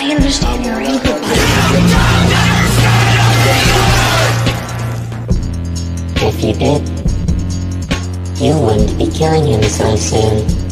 I understand your anger, but... If you did, you wouldn't be killing him so soon.